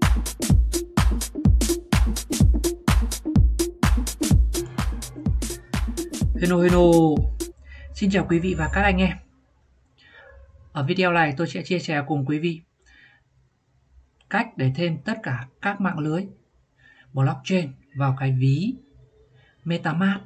Hello. Xin chào quý vị và các anh em. Ở video này tôi sẽ chia sẻ cùng quý vị cách để thêm tất cả các mạng lưới blockchain vào cái ví MetaMask.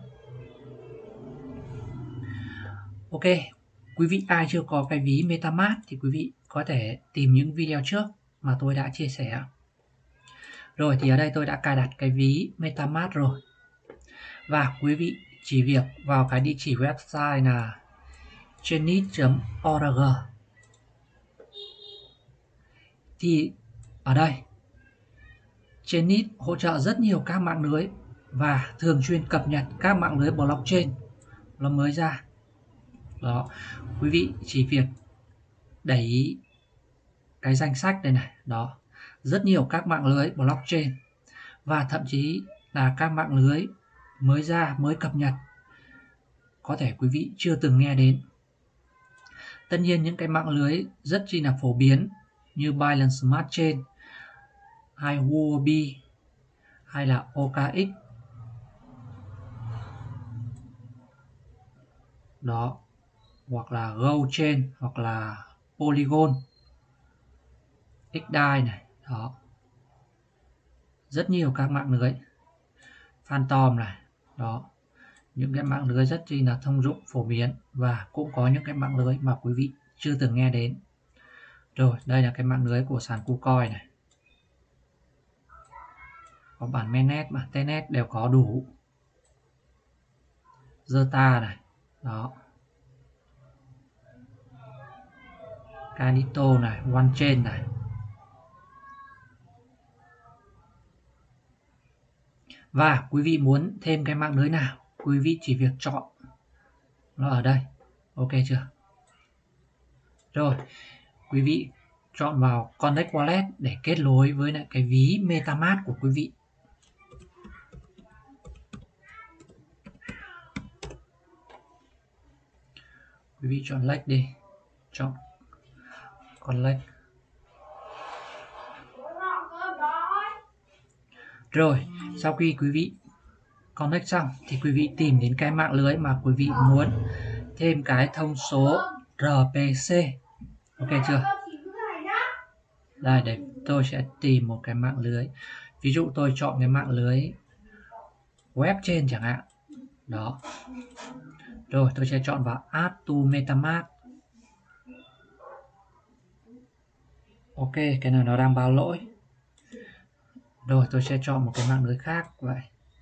Ok, quý vị ai chưa có cái ví MetaMask thì quý vị có thể tìm những video trước mà tôi đã chia sẻ. Rồi thì ở đây tôi đã cài đặt cái ví MetaMask rồi. Và quý vị chỉ việc vào cái địa chỉ website là chainlist.org. Thì ở đây Chainlist hỗ trợ rất nhiều các mạng lưới và thường xuyên cập nhật các mạng lưới blockchain nó mới ra. Đó, quý vị chỉ việc đẩy cái danh sách đây này, đó, rất nhiều các mạng lưới blockchain và thậm chí là các mạng lưới mới ra, mới cập nhật có thể quý vị chưa từng nghe đến. Tất nhiên những cái mạng lưới rất chi là phổ biến như Binance Smart Chain hay Huobi hay là OKX. Đó, hoặc là GoChain hoặc là Polygon, XDAI này, đó. Rất nhiều các mạng lưới. Phantom này, đó. Những cái mạng lưới rất chi là thông dụng, phổ biến và cũng có những cái mạng lưới mà quý vị chưa từng nghe đến. Rồi, đây là cái mạng lưới của sàn KuCoin này. Có bản mainnet và testnet đều có đủ. Zeta này, đó. Canito này, OneChain này. Và quý vị muốn thêm cái mạng lưới nào, quý vị chỉ việc chọn nó ở đây. Ok chưa? Rồi, quý vị chọn vào Connect Wallet để kết nối với lại cái ví MetaMask của quý vị. Quý vị chọn Lake đi, chọn Connect. Rồi, sau khi quý vị connect xong thì quý vị tìm đến cái mạng lưới mà quý vị muốn thêm cái thông số RPC. Ok chưa? Đây, để tôi sẽ tìm một cái mạng lưới. Ví dụ tôi chọn cái mạng lưới web trên chẳng hạn. Đó. Rồi, tôi sẽ chọn vào Add to MetaMask. Ok, cái này nó đang báo lỗi. Rồi, tôi sẽ chọn một cái mạng lưới khác vậy.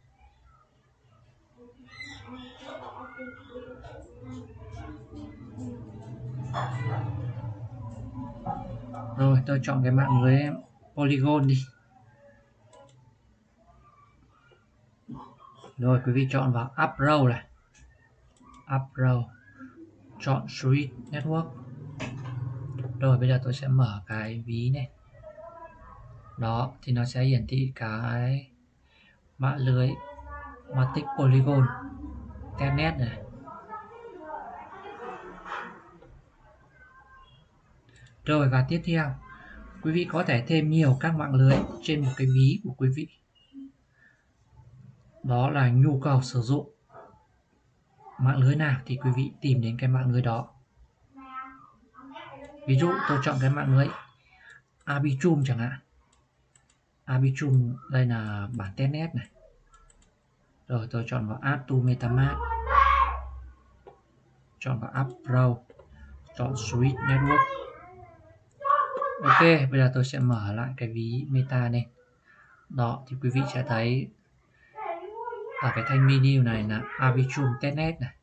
Rồi, tôi chọn cái mạng lưới Polygon đi. Rồi, quý vị chọn vào Uprow này. Uprow. Chọn Street Network. Rồi, bây giờ tôi sẽ mở cái ví này. Đó, thì nó sẽ hiển thị cái mạng lưới Matic Polygon Testnet này. Rồi, và tiếp theo quý vị có thể thêm nhiều các mạng lưới trên một cái ví của quý vị. Đó là nhu cầu sử dụng mạng lưới nào thì quý vị tìm đến cái mạng lưới đó. Ví dụ tôi chọn cái mạng lưới Arbitrum chẳng hạn. Arbitrum đây là bản testnet này. Rồi tôi chọn vào Add to MetaMask. Chọn vào Uprow. Chọn Street Network. Ok, bây giờ tôi sẽ mở lại cái ví Meta này. Đó, thì quý vị sẽ thấy ở cái thanh menu này là Arbitrum testnet này.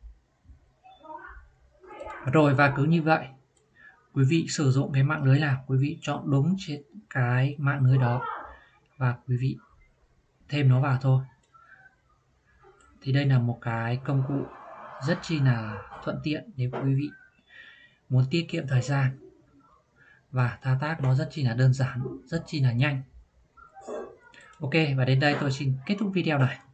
Rồi, và cứ như vậy, quý vị sử dụng cái mạng lưới nào, quý vị chọn đúng trên cái mạng lưới đó và quý vị thêm nó vào thôi. Thì đây là một cái công cụ rất chi là thuận tiện nếu quý vị muốn tiết kiệm thời gian và thao tác nó rất chi là đơn giản, rất chi là nhanh. Ok, và đến đây tôi xin kết thúc video này.